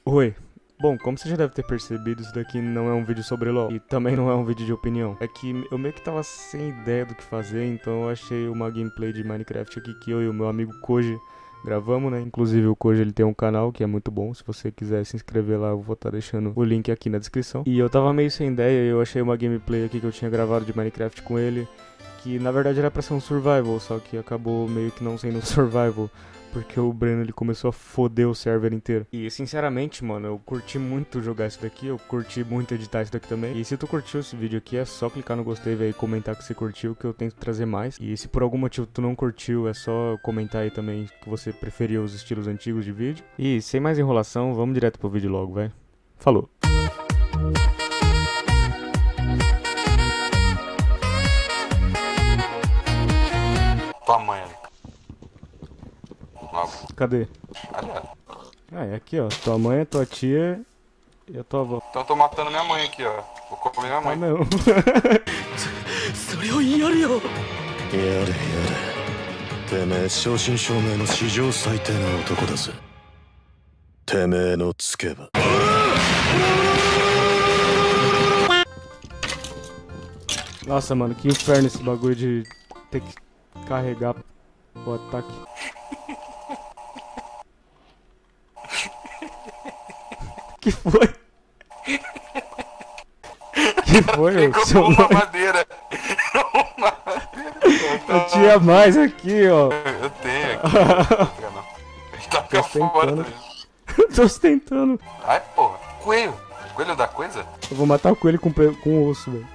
Oi. Bom, como você já deve ter percebido, isso daqui não é um vídeo sobre LoL e também não é um vídeo de opinião. É que eu meio que tava sem ideia do que fazer, então eu achei uma gameplay de Minecraft aqui que eu e o meu amigo Koji gravamos, né? Inclusive o Koji, ele tem um canal que é muito bom, se você quiser se inscrever lá eu vou estar deixando o link aqui na descrição. E eu tava meio sem ideia e eu achei uma gameplay aqui que eu tinha gravado de Minecraft com ele, que na verdade era pra ser um survival, só que acabou meio que não sendo um survival. Porque o Breno, ele começou a foder o server inteiro. E sinceramente, mano, eu curti muito jogar isso daqui. Eu curti muito editar isso daqui também. E se tu curtiu esse vídeo aqui, é só clicar no gostei, velho, e comentar que você curtiu, que eu tento trazer mais. E se por algum motivo tu não curtiu, é só comentar aí também que você preferia os estilos antigos de vídeo. E sem mais enrolação, vamos direto pro vídeo logo, velho. Falou! Tua mãe ali. Logo. Cadê? Ali, ó. Ah, é aqui, ó. Tua mãe, tua tia e a tua avó. Então eu tô matando minha mãe aqui, ó. Vou comer minha Tá mãe. mesmo. それをやれよ。 やれやれてめえ正真正銘の史上最低な男だぜてめえのつけば Nossa, mano, que inferno esse bagulho de ter que carregar o ataque. Que foi? Que foi, ô, seu Uma mãe? madeira. Uma madeira. Eu tinha mais aqui, ó. Eu tenho aqui. Não. A gente tá Tô fora. tentando. Tô tentando. Ai, porra. Coelho. Coelho da coisa? Eu vou matar o coelho com osso, velho.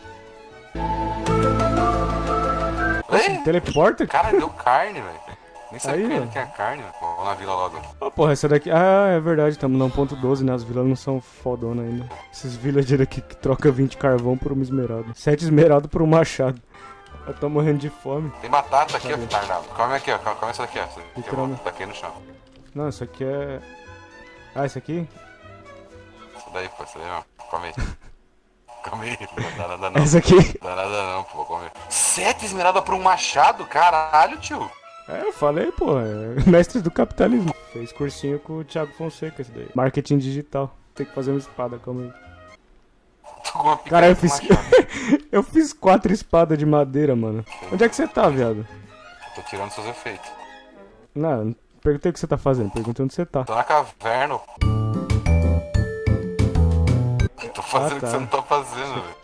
Ei, Teleporta? cara, deu carne, velho. Nem sabia Aí, que ó. tinha carne, velho. Vamos na vila logo. Ó, porra, essa daqui... Ah, é verdade, estamos no 1.12, né? As vilas não são fodona ainda. Esses villagers aqui que troca 20 carvão por uma esmeralda. 7 esmeralda por um machado. Eu tô morrendo de fome. Tem batata aqui, ó, Cadê? retardado. Come aqui, ó. Come essa daqui, ó. Essa daqui eu vou Literalmente. taquei no chão. Não, isso aqui é... Ah, isso aqui? Isso daí, pô. Isso daí, ó. Come aí. Come aí. Não dá nada não. Essa aqui? Não dá nada não, pô. Vou comer. 7 esmeralda por um machado? Caralho, tio. É, eu falei, pô, é mestre do capitalismo. Fez cursinho com o Thiago Fonseca, esse daí. Marketing digital. Tem que fazer uma espada, calma aí. Tô com uma pica Cara, eu com fiz... machado. eu fiz 4 espadas de madeira, mano. Onde é que você tá, viado? Tô tirando seus efeitos. Não perguntei o que você tá fazendo, perguntei onde você tá. Tô na caverna. Tô fazendo o que tá. você não tá fazendo, velho.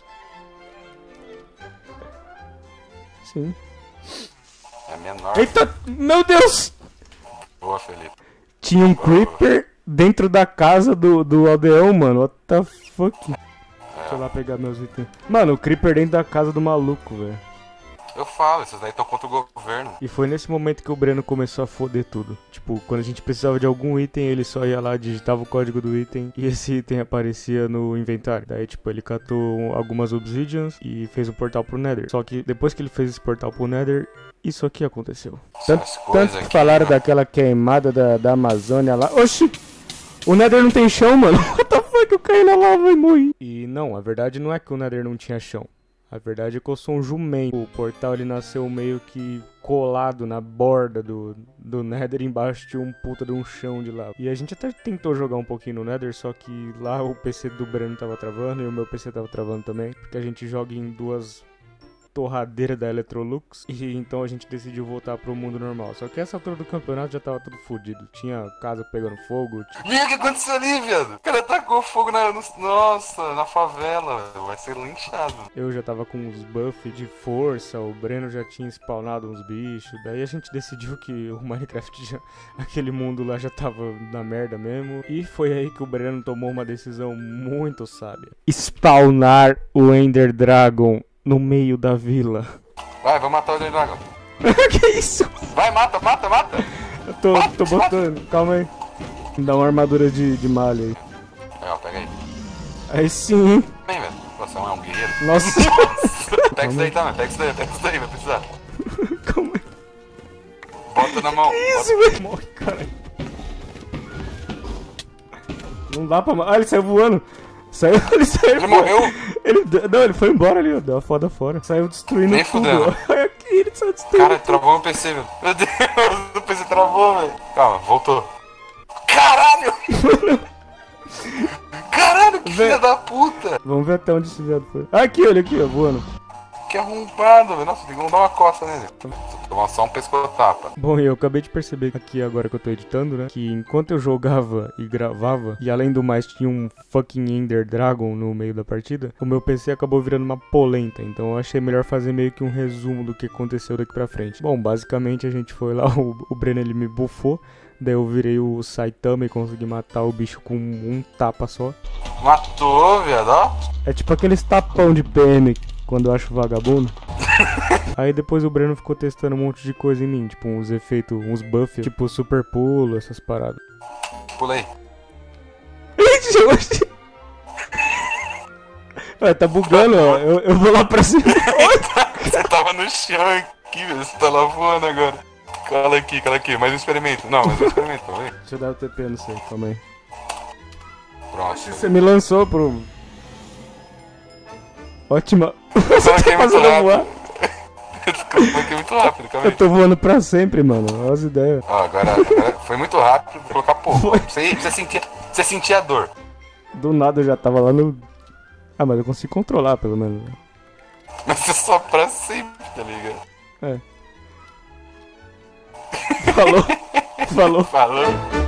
Sim. É menor. Eita, meu Deus! Boa, Felipe. Tinha um creeper dentro da casa do aldeão, mano. What the fuck? Deixa eu lá pegar meus itens. Mano, o creeper dentro da casa do maluco, velho. Eu falo, esses daí estão contra o governo. E foi nesse momento que o Breno começou a foder tudo. Tipo, quando a gente precisava de algum item, ele só ia lá, digitava o código do item e esse item aparecia no inventário. Daí, tipo, ele catou algumas obsidians e fez um portal pro Nether. Só que depois que ele fez esse portal pro Nether, isso aqui aconteceu. Essas coisas Tanto que aqui, falaram né? daquela queimada da Amazônia lá. Oxi! O Nether não tem chão, mano. What the fuck? Eu caí na lava e morri. E não, a verdade não é que o Nether não tinha chão. A verdade é que eu sou um jumento. O portal ele nasceu meio que colado na borda do Nether. Embaixo tinha um puta de um chão de lava. E a gente até tentou jogar um pouquinho no Nether, só que lá o PC do Breno tava travando e o meu PC tava travando também. Porque a gente joga em duas torradeiras da Electrolux. E então a gente decidiu voltar pro mundo normal. Só que essa altura do campeonato já tava tudo fodido. Tinha casa pegando fogo. Viu o que aconteceu ali, viado? O cara tacou fogo nossa, na favela. Vai ser linchado. Eu já tava com uns buffs de força, o Breno já tinha spawnado uns bichos. Daí a gente decidiu que o Minecraft já... aquele mundo lá já tava na merda mesmo. E foi aí que o Breno tomou uma decisão muito sábia. Spawnar o Ender Dragon no meio da vila. Vai, vamos matar o Ender Dragon. Que isso? Vai, mata. Eu tô botando, calma aí. Me dá uma armadura de malha aí. Aí, ó, pega aí. Aí sim. Vem, velho. Você é um guerreiro. Nossa. Pega isso daí também, pega isso daí, vai precisar. Calma aí. Bota na mão. Isso, velho. Morre, caralho. Não dá pra... Ah, ele saiu voando. Ele saiu. Ele morreu? Não, ele foi embora ali, ó. Deu a foda fora. Saiu destruindo Nem tudo. fudendo. Olha aqui, ele saiu destruindo. Cara, travou meu PC, velho. Meu Deus, o PC travou, velho. Calma, voltou. Caralho! Filha da puta! Vamos ver até onde esse viado foi. Aqui, olha aqui, ó, voando. Que arrombado, velho. Nossa, tem que dar uma costa nele. Tomar só um pescotapa. Bom, e eu acabei de perceber aqui agora que eu tô editando, né? Que enquanto eu jogava e gravava, e além do mais tinha um fucking Ender Dragon no meio da partida, o meu PC acabou virando uma polenta. Então eu achei melhor fazer meio que um resumo do que aconteceu daqui pra frente. Bom, basicamente a gente foi lá, o Breno ele me buffou. Daí eu virei o Saitama e consegui matar o bicho com um tapa só. Matou, viado, ó. É tipo aqueles tapão de PM quando eu acho vagabundo. Aí depois o Breno ficou testando um monte de coisa em mim, tipo uns efeitos, uns buffs, tipo super pulo, essas paradas. Pula aí. Ixi, oxi. Ué, tá bugando, ó. Eu vou lá pra cima. Você tava no chão aqui, velho. Você tá lá voando agora. Cala aqui. Mais um experimento. Não, mais um experimento, tá vendo? Deixa eu dar o TP, não sei, calma aí. Pronto. Você me lançou pro... Ótima. Eu Você coloquei tá muito fazendo voar. rápido. Eu coloquei muito rápido, calma Eu aí. tô voando pra sempre, mano. Olha as ideias. Ó, agora foi muito rápido, vou colocar pouco. Foi. Você sentia a dor. Do nada eu já tava lá no... Ah, mas eu consigo controlar, pelo menos. Mas você só pra sempre, tá ligado? É. Falou. Falou. Falou.